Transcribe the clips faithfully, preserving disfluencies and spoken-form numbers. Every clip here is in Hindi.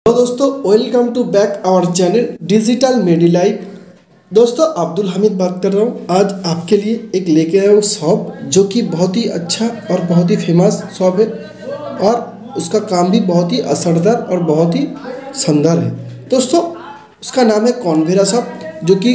तो दोस्तों welcome to back our channel digital Medi life. दोस्तों अब्दुल हमीद बात कर रहा हूँ। आज आपके लिए एक लेके आया हूँ शॉप जो कि बहुत ही अच्छा और बहुत ही फेमस शॉप है और उसका काम भी बहुत ही असरदार और बहुत ही शानदार है। दोस्तों उसका नाम है कॉन्वेरा शॉप जो कि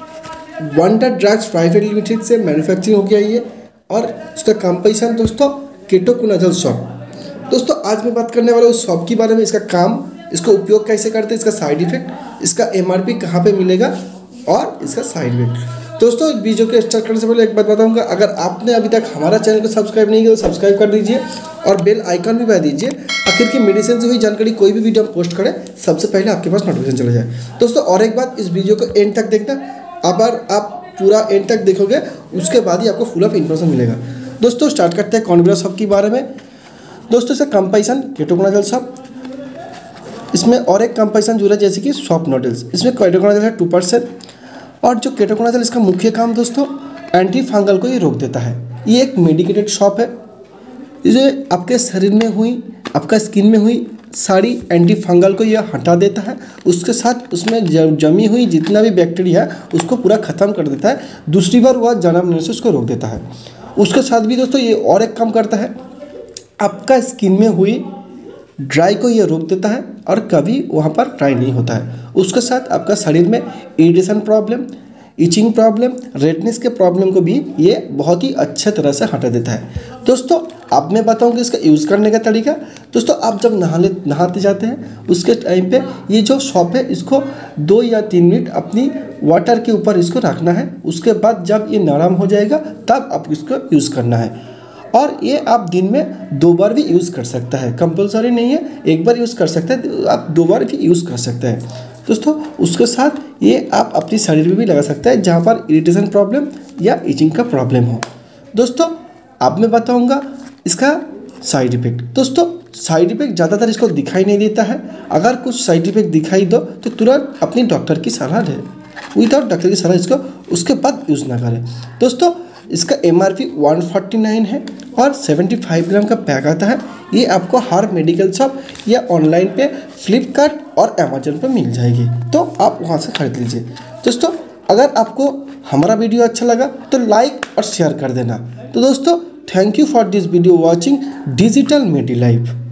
वंडर ड्रग्स प्राइवेट लिमिटेड से मैन्युफैक्चरिंग होकर आई है और उसका कंपटीशन दोस्तों केटोकोनाजोल शॉप। दोस्तों आज मैं बात करने वाला हूँ उस शॉप के बारे में, इसका काम, इसका उपयोग कैसे करते हैं, इसका साइड इफेक्ट, इसका एमआरपी कहाँ पे मिलेगा और इसका साइड इफेक्ट। दोस्तों वीडियो के स्टार्ट करने से पहले एक बात बताऊंगा, अगर आपने अभी तक हमारा चैनल को सब्सक्राइब नहीं किया तो सब्सक्राइब कर दीजिए और बेल आइकन भी दबा दीजिए। आखिर की मेडिसिन से हुई जानकारी कोई भी वीडियो हम पोस्ट करें सबसे पहले आपके पास नोटिफिकेशन चला जाए। दोस्तों और एक बात, इस वीडियो को एंड तक देखना, अगर आप पूरा एंड तक देखोगे उसके बाद ही आपको फुल ऑफ इन्फॉर्मेशन मिलेगा। दोस्तों स्टार्ट करते हैं कॉन्वेरा शॉप के बारे में। दोस्तों इसका कंपटीशन केटोकोनाजोल शॉप, इसमें और एक कंपटीशन जुड़ा जैसे कि शॉप नोडल्स। इसमें केटोकोनाजोल है टू परसेंट और जो केटोकोनाजोल इसका मुख्य काम दोस्तों एंटी फंगल को ये रोक देता है। ये एक मेडिकेटेड शॉप है, ये आपके शरीर में हुई, आपका स्किन में हुई सारी एंटी फंगल को यह हटा देता है। उसके साथ उसमें जमी हुई जितना भी बैक्टीरिया है उसको पूरा ख़त्म कर देता है। दूसरी बार वह जन्म लेने से उसको रोक देता है। उसके साथ भी दोस्तों ये और एक काम करता है, आपका स्किन में हुई ड्राई को ये रोक देता है और कभी वहाँ पर ड्राई नहीं होता है। उसके साथ आपका शरीर में irritation problem, itching problem, redness के प्रॉब्लम को भी ये बहुत ही अच्छे तरह से हटा देता है। दोस्तों अब मैं बताऊँगी इसका यूज़ करने का तरीका। दोस्तों आप जब नहाने नहाते जाते हैं उसके टाइम पे ये जो शॉप है इसको दो या तीन मिनट अपनी वाटर के ऊपर इसको रखना है। उसके बाद जब ये नरम हो जाएगा तब आप इसको यूज़ करना है और ये आप दिन में दो बार भी यूज़ कर सकता है, कंपलसरी नहीं है, एक बार यूज़ कर सकते हैं, आप दो बार भी यूज़ कर सकते हैं। दोस्तों उसके साथ ये आप अपनी शरीर में भी लगा सकते हैं जहाँ पर इरिटेशन प्रॉब्लम या इचिंग का प्रॉब्लम हो। दोस्तों अब मैं बताऊँगा इसका साइड इफेक्ट। दोस्तों साइड इफेक्ट ज़्यादातर इसको दिखाई नहीं देता है। अगर कुछ साइड इफेक्ट दिखाई दो तो तुरंत अपनी डॉक्टर की सलाह लें, विदाउट डॉक्टर की सलाह इसको उसके बाद यूज़ ना करें। दोस्तों इसका M R P one forty nine है और सेवेंटी फाइव ग्राम का पैक आता है। ये आपको हर मेडिकल शॉप या ऑनलाइन पे फ्लिपकार्ट और अमेजन पे मिल जाएगी, तो आप वहाँ से खरीद लीजिए। दोस्तों अगर आपको हमारा वीडियो अच्छा लगा तो लाइक और शेयर कर देना। तो दोस्तों thank you for this video watching digital Medi life.